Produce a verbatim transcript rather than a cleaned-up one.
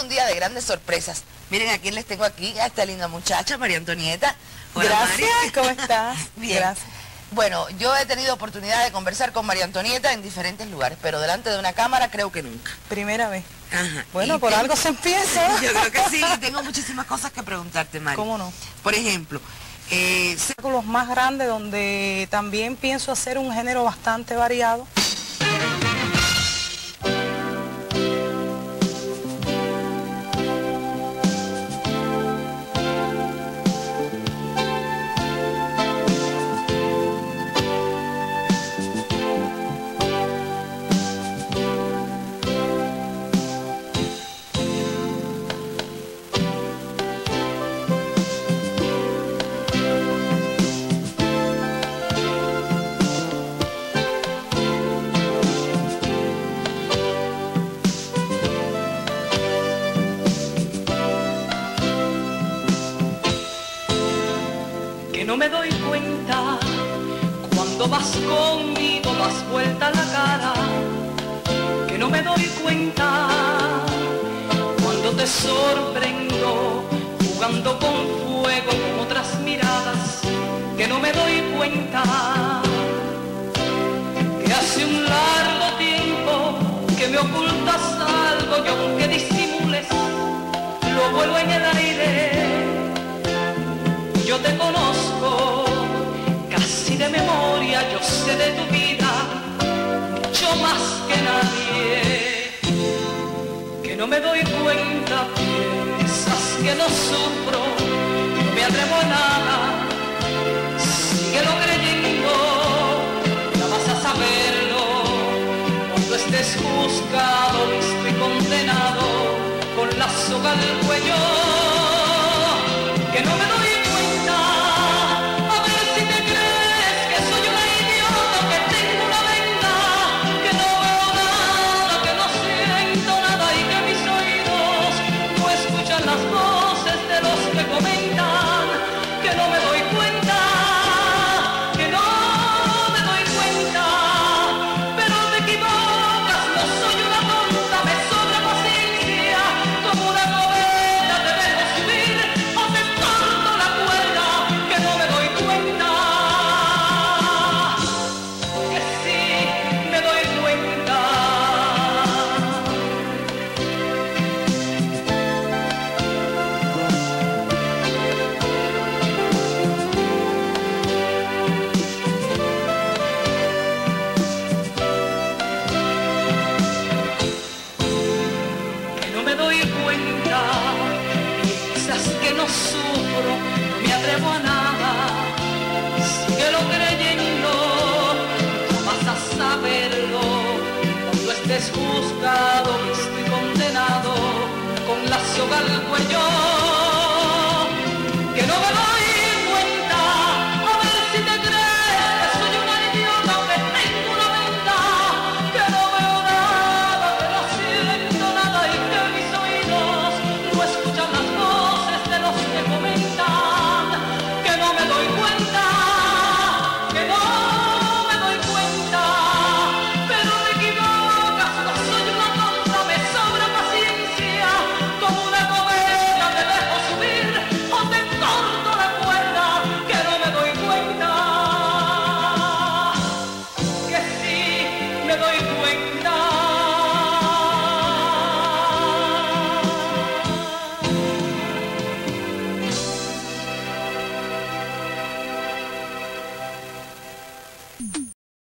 día de grandes sorpresas. Miren a quién les tengo aquí, a esta linda muchacha, María Antonieta. Hola, gracias, Mari. ¿Cómo estás? Bien. Gracias. Bueno, yo he tenido oportunidad de conversar con María Antonieta en diferentes lugares, pero delante de una cámara creo que nunca. Primera vez. Ajá. Bueno, Y por tengo- algo se empieza. Yo creo que sí, y tengo muchísimas cosas que preguntarte, María. ¿Cómo no? Por ejemplo, eh, sé- Los más grandes, donde también pienso hacer un género bastante variado. Que no me doy cuenta cuando vas conmigo, das vuelta la cara. Que no me doy cuenta cuando te sorprendo jugando con fuego con otras miradas. Que no me doy cuenta que hace un largo tiempo que me ocultas algo y aunque disimules lo vuelvo en el aire. Yo te conozco casi de memoria, yo sé de tu vida mucho más que nadie. Que no me doy cuenta, piensas que no sufro, no me atrevo a nada. Síguelo creyendo, ya vas a saberlo cuando estés juzgado, visto y condenado con la soga al cuello. Que no me doy cuenta, a ver si te crees que soy una idiota, que tengo una venda, que no veo nada, que no siento nada y que mis oídos no escuchan las voces de los que comentan. Que no me doy cuenta, que no me doy cuenta, pero te equivocas, no soy una tonta, me sobra paciencia, como una cometa te dejo subir o te corto la cuerda. Que no me doy cuenta, que sí me doy cuenta. Que no me doy cuenta, piensas que no sufro, no me atrevo a nada. Síguelo creyendo, no vas a saberlo cuando estés juzgado, visto y condenado con la soga al cuello.